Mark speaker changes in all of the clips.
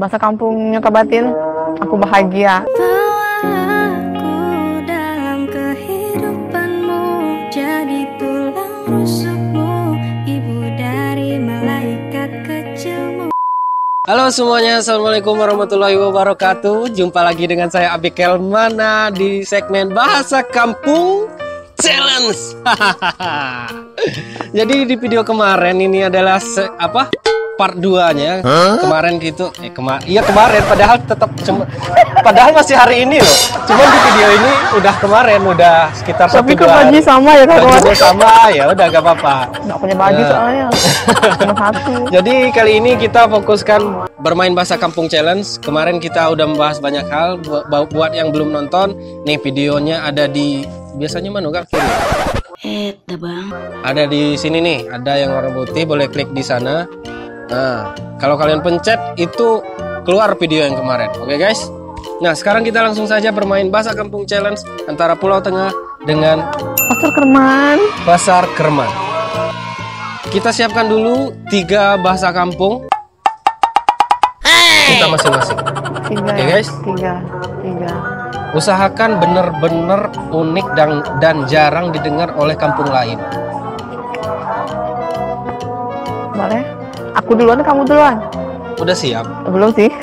Speaker 1: Bahasa kampungnya Kabatin, aku bahagia.
Speaker 2: Bawa aku dalam kehidupanmu, jadi tulang rusukmu, ibu dari malaikat kecilmu.
Speaker 3: Halo semuanya, assalamualaikum warahmatullahi wabarakatuh. Jumpa lagi dengan saya Abikel Mana di segmen Bahasa Kampung Challenge. Jadi di video kemarin ini adalah part 2-nya. Kemarin gitu, kemarin padahal masih hari ini loh. Cuman di video ini udah kemarin, udah sekitar 1
Speaker 1: Tapi
Speaker 3: bulan.
Speaker 1: baju sama ya kalau
Speaker 3: Baju sama, ya udah gak apa-apa.
Speaker 1: nggak punya baju soalnya cuma satu.
Speaker 3: Jadi kali ini kita fokuskan bermain bahasa kampung challenge. Kemarin kita udah membahas banyak hal. Buat yang belum nonton, nih videonya ada di biasanya mana kak? Kiri.
Speaker 2: Bang.
Speaker 3: Ada di sini nih, ada yang warna putih, boleh klik di sana. Nah, kalau kalian pencet itu keluar video yang kemarin. Oke guys. Nah, sekarang kita langsung saja bermain bahasa kampung challenge antara Pulau Tengah dengan
Speaker 1: Pasar Kerman.
Speaker 3: Pasar Kerman. Kita siapkan dulu 3 bahasa kampung kita masing-masing.
Speaker 1: 3
Speaker 3: Oke,
Speaker 1: ya?
Speaker 3: guys.
Speaker 1: 3.
Speaker 3: Usahakan bener-bener unik dan jarang didengar oleh kampung lain.
Speaker 1: Boleh? Aku duluan, kamu duluan?
Speaker 3: Udah siap?
Speaker 1: Belum sih.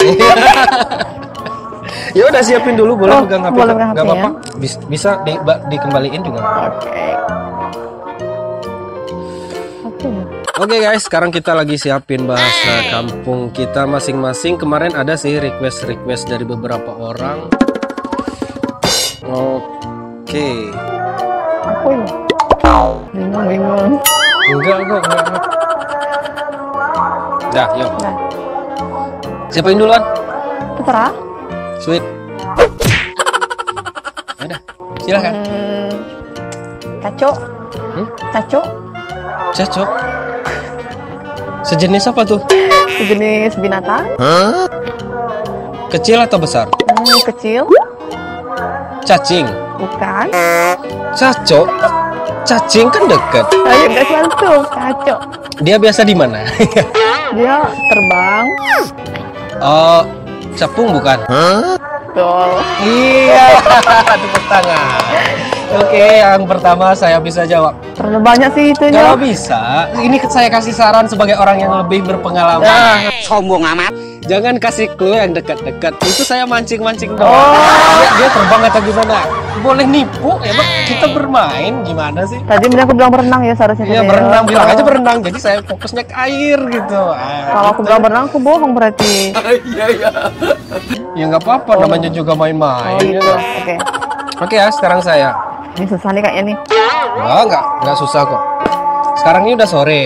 Speaker 3: Ya udah siapin dulu, boleh pegang HP.
Speaker 1: boleh pegang
Speaker 3: Gak
Speaker 1: HP
Speaker 3: apa-apa. Bisa dikembaliin juga.
Speaker 1: Oke.
Speaker 3: Oke guys, sekarang kita lagi siapin bahasa kampung kita masing-masing. Kemarin ada sih request dari beberapa orang. Oke.
Speaker 1: Aku ya? Bingung.
Speaker 3: Enggak. Dah, yuk.
Speaker 1: Nah,
Speaker 3: Siapa yang duluan?
Speaker 1: terserah.
Speaker 3: Sweet. Udah, silakan.
Speaker 1: Caco. Caco.
Speaker 3: Cocok. Sejenis apa tuh?
Speaker 1: Sejenis binatang.
Speaker 3: Kecil atau besar?
Speaker 1: Kecil.
Speaker 3: Cacing.
Speaker 1: Bukan.
Speaker 3: Cacok. Cacing kan deket.
Speaker 1: Ayo guys, langsung. Caco.
Speaker 3: Dia biasa di mana?
Speaker 1: Dia terbang.
Speaker 3: Oh, capung bukan?
Speaker 1: Betul.
Speaker 3: Iya, tepuk tangan. Oke, yang pertama saya bisa jawab.
Speaker 1: Terlalu banyak sih itunya.
Speaker 3: Kalau bisa, ini saya kasih saran sebagai orang yang lebih berpengalaman.
Speaker 4: Sombong amat.
Speaker 3: Jangan kasih clue yang dekat-dekat. Itu saya mancing-mancing doang. Dia terbang atau gimana? Boleh nipu, ya Bang. Kita bermain gimana sih?
Speaker 1: Tadi aku bilang berenang ya seharusnya.
Speaker 3: Iya,
Speaker 1: tadi ya.
Speaker 3: berenang, bilang aja berenang. Jadi saya fokusnya ke air gitu.
Speaker 1: Kalau aku bilang berenang, aku bohong berarti.
Speaker 3: Iya. Ya nggak apa-apa, namanya juga main-main.
Speaker 1: Oh gitu.
Speaker 3: Ya.
Speaker 1: Oke.
Speaker 3: Oke ya, sekarang saya.
Speaker 1: Ini susah nih kayaknya nih.
Speaker 3: Nggak susah kok. Sekarang ini udah sore.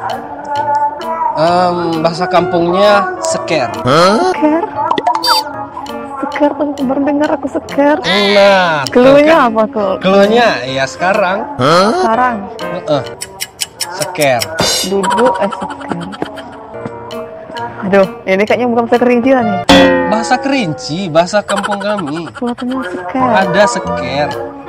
Speaker 3: Bahasa kampungnya seker.
Speaker 1: Seker. Seker tuh baru dengar aku seker.
Speaker 3: Nah,
Speaker 1: Cluenya apa tuh?
Speaker 3: Cluenya ya sekarang.
Speaker 1: Sekarang.
Speaker 3: Seker.
Speaker 1: Duduk seker. Aduh, ini kayaknya bukan bahasa kerinci lah nih.
Speaker 3: Bahasa kerinci, bahasa kampung kami.
Speaker 1: Kelihatannya seker.
Speaker 3: Ada seker.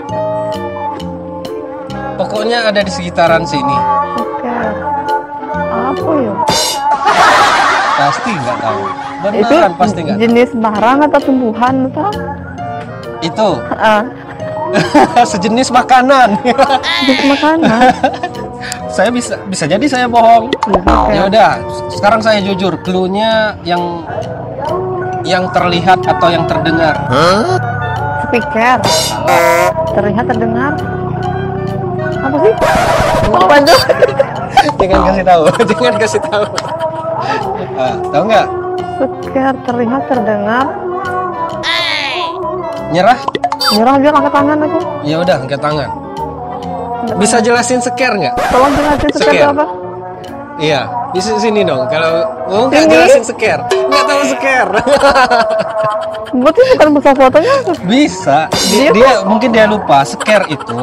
Speaker 3: Pokoknya ada di sekitaran sini.
Speaker 1: Seker. Apa ya?
Speaker 3: Pasti nggak tahu.
Speaker 1: Itu
Speaker 3: Beneran pasti nggak tahu.
Speaker 1: jenis barang atau tumbuhan atau?
Speaker 3: Itu
Speaker 1: Ah,
Speaker 3: sejenis makanan.
Speaker 1: jenis makanan.
Speaker 3: Saya bisa jadi saya bohong.
Speaker 1: Seker.
Speaker 3: Ya udah, sekarang saya jujur. Cluenya yang terlihat atau yang terdengar.
Speaker 1: Speaker. Terlihat terdengar. Apa sih? Apa tuh?
Speaker 3: Jangan kasih tahu. Tahu nggak?
Speaker 1: Seker terlihat terdengar.
Speaker 3: Nyerah?
Speaker 1: Nyerah dia angkat tangan aku.
Speaker 3: Ya udah, angkat tangan. Bisa jelasin seker nggak?
Speaker 1: Tolong jelasin seker
Speaker 3: Seker.
Speaker 1: itu apa?
Speaker 3: Iya, di sini dong. Kalau nggak
Speaker 1: Sini?
Speaker 3: jelasin seker, nggak tahu seker.
Speaker 1: Berarti bukan bahasa fotonya.
Speaker 3: Bisa. Dia mungkin dia lupa. Seker itu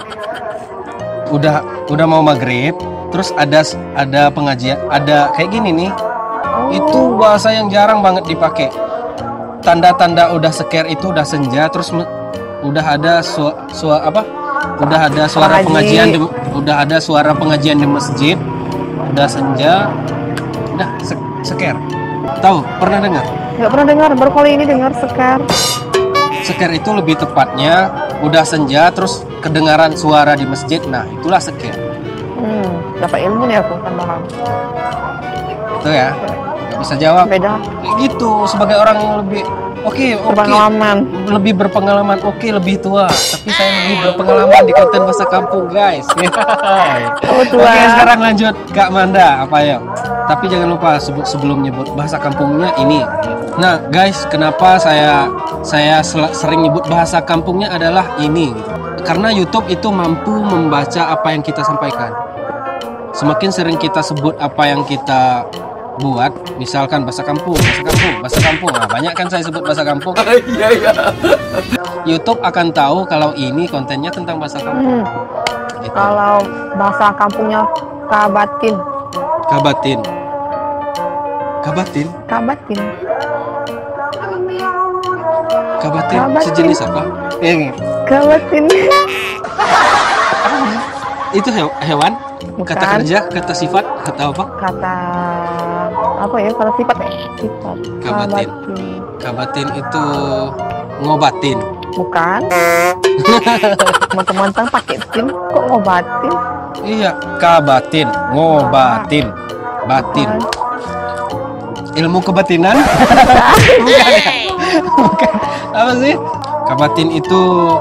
Speaker 3: udah mau maghrib, terus ada pengajian, ada kayak gini nih. Itu bahasa yang jarang banget dipakai. Tanda-tanda udah seker itu udah senja, terus udah ada udah ada suara pengajian udah ada suara pengajian di masjid, udah senja, udah seker. Tahu? Pernah dengar?
Speaker 1: Nggak pernah dengar, baru kali ini dengar sekar.
Speaker 3: Sekar itu lebih tepatnya udah senja terus kedengaran suara di masjid. Nah, itulah sekar.
Speaker 1: Dapat ilmu nih aku tambahan.
Speaker 3: Itu ya. Nggak bisa jawab.
Speaker 1: Beda.
Speaker 3: Kayak gitu sebagai orang yang lebih
Speaker 1: Berpengalaman.
Speaker 3: lebih berpengalaman, lebih tua, tapi saya lebih berpengalaman di konten bahasa kampung, guys.
Speaker 1: Tua.
Speaker 3: Oke, sekarang lanjut Kak Manda, apa ya? Tapi jangan lupa sebelum nyebut bahasa kampungnya ini. Nah, guys, kenapa saya sering nyebut bahasa kampungnya adalah ini gitu. Karena YouTube itu mampu membaca apa yang kita sampaikan. Semakin sering kita sebut apa yang kita buat, misalkan bahasa kampung. Nah, banyak kan saya sebut bahasa kampung. Iya. YouTube akan tahu kalau ini kontennya tentang bahasa kampung. Gitu.
Speaker 1: Kalau bahasa kampungnya Kabatin. Kabatin
Speaker 3: sejenis apa?
Speaker 1: Kabatin.
Speaker 3: Itu hewan?
Speaker 1: Bukan.
Speaker 3: Kata kerja, kata sifat, kata apa?
Speaker 1: Kata apa ya? Kata sifat. Sifat.
Speaker 3: Kabatin itu ngobatin.
Speaker 1: Bukan. Mentang-mentang pakai tin, kok ngobatin?
Speaker 3: Iya, kabatin, ngobatin, batin. Ilmu kebatinan? Bukan ya? Bukan. Apa sih? Kabatin itu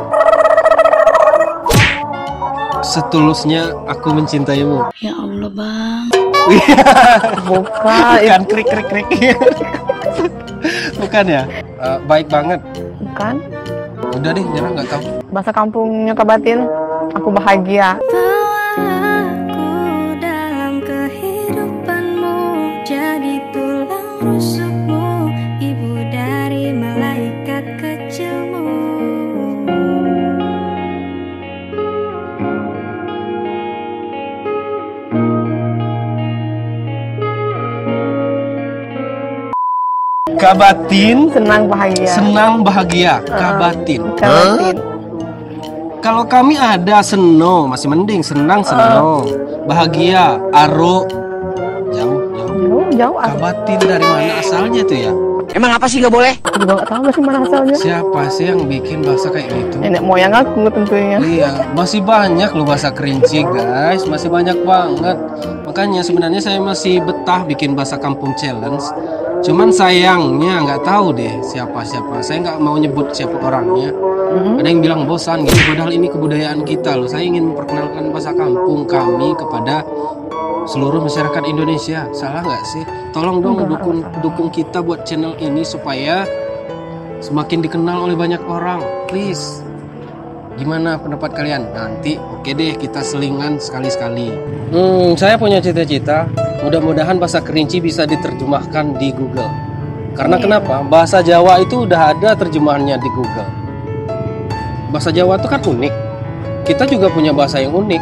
Speaker 3: setulusnya aku mencintaimu.
Speaker 2: Ya Allah, Bang.
Speaker 1: Bukan.
Speaker 3: Krik. Bukan ya? Baik banget.
Speaker 1: Bukan.
Speaker 3: Udah deh, nyerah nggak tahu.
Speaker 1: Bahasa kampungnya Kabatin, aku bahagia.
Speaker 2: Bawa aku dalam kehidupanmu, jadi tulang rusukmu, ibu dari malaikat kecilmu.
Speaker 3: Kabatin,
Speaker 1: Senang bahagia.
Speaker 3: Kabatin.
Speaker 1: Kabatin.
Speaker 3: Kalau kami ada seno, masih mending senang seno. Bahagia, aro.
Speaker 1: Jauh.
Speaker 3: Kabatin dari mana asalnya tuh ya?
Speaker 4: Emang apa sih nggak boleh?
Speaker 1: Aku juga nggak tahu masih mana asalnya.
Speaker 3: Siapa sih yang bikin bahasa kayak gitu?
Speaker 1: Nenek moyang aku tentunya.
Speaker 3: Iya, masih banyak loh bahasa kerinci, guys. Masih banyak banget. Makanya sebenarnya saya masih betah bikin bahasa kampung challenge. Cuman sayangnya nggak tahu deh siapa. Saya nggak mau nyebut siapa orangnya. Ada yang bilang bosan gitu. Padahal ini kebudayaan kita loh. Saya ingin memperkenalkan bahasa kampung kami kepada seluruh masyarakat Indonesia. Salah nggak sih? Tolong dong dukung kita buat channel ini supaya semakin dikenal oleh banyak orang. Please. Gimana pendapat kalian? Nanti oke deh kita selingan sekali-sekali. Saya punya cita-cita. Mudah-mudahan bahasa kerinci bisa diterjemahkan di Google. Karena kenapa? Bahasa Jawa itu udah ada terjemahannya di Google. Bahasa Jawa itu kan unik. Kita juga punya bahasa yang unik.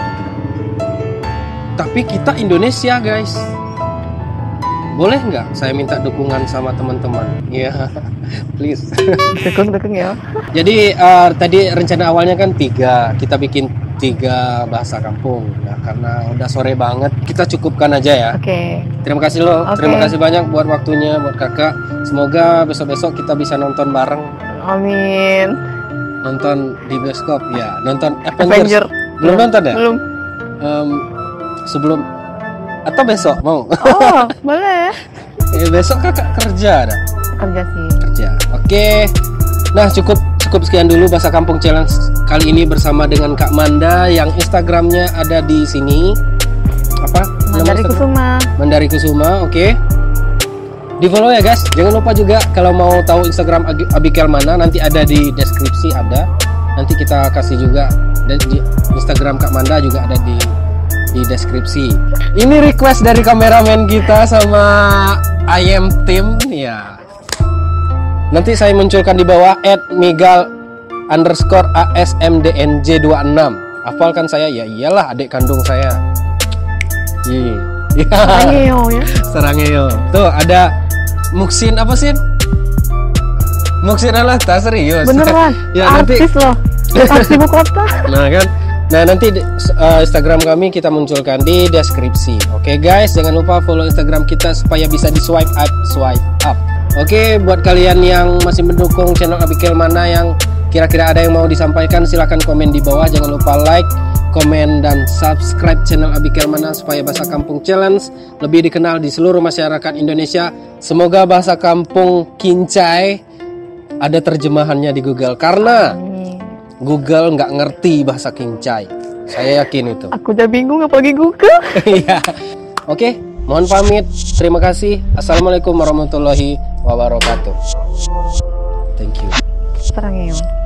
Speaker 3: Tapi kita Indonesia, guys. Boleh nggak saya minta dukungan sama teman-teman? Iya, please.
Speaker 1: Dukung ya.
Speaker 3: Jadi tadi rencana awalnya kan 3. Kita bikin 3 bahasa kampung. Nah, karena udah sore banget, kita cukupkan aja ya.
Speaker 1: Oke.
Speaker 3: Terima kasih loh.
Speaker 1: Oke.
Speaker 3: Terima kasih banyak buat waktunya, buat kakak. Semoga besok-besok kita bisa nonton bareng.
Speaker 1: Amin.
Speaker 3: Nonton di bioskop ya. Nonton Avengers.
Speaker 1: Avenger.
Speaker 3: Belum nonton ya?
Speaker 1: Belum.
Speaker 3: Sebelum atau besok mau?
Speaker 1: Oh, boleh.
Speaker 3: Besok kakak kerja ada.
Speaker 1: Kerja sih.
Speaker 3: Kerja. Oke. Nah, cukup sekian dulu bahasa kampung challenge kali ini bersama dengan Kak Manda yang Instagramnya ada di sini. Apa?
Speaker 1: Mandari Kusuma.
Speaker 3: Mandari Kusuma, oke. Di follow ya guys. Jangan lupa juga kalau mau tahu Instagram Abigail mana nanti ada di deskripsi ada. Nanti kita kasih juga di Instagram Kak Manda juga ada di deskripsi. Ini request dari kameramen kita sama IM Team ya. Nanti saya munculkan di bawah @migal_asmdnj26. Hafalkan saya ya, iyalah adik kandung saya.
Speaker 1: Sarangeo ya.
Speaker 3: Sarangeo. Tuh ada Muksin apa sih? Muksin Alata, serius.
Speaker 1: Beneran.
Speaker 3: Ya
Speaker 1: artis loh. Artis ibu kota.
Speaker 3: Nah kan. Nah nanti Instagram kami kita munculkan di deskripsi. Oke guys, jangan lupa follow Instagram kita supaya bisa di swipe up. Oke, buat kalian yang masih mendukung channel Abigail Mana, yang kira-kira ada yang mau disampaikan, silahkan komen di bawah. Jangan lupa like, komen, dan subscribe channel Abigail Mana supaya Bahasa Kampung Challenge lebih dikenal di seluruh masyarakat Indonesia. Semoga bahasa kampung Kincai ada terjemahannya di Google, karena Google nggak ngerti bahasa Kincai. Saya yakin itu.
Speaker 1: Aku udah bingung apalagi Google.
Speaker 3: Iya. Oke, mohon pamit. Terima kasih. Assalamualaikum warahmatullahi wabarakatuh. Thank you.
Speaker 1: Terang ya.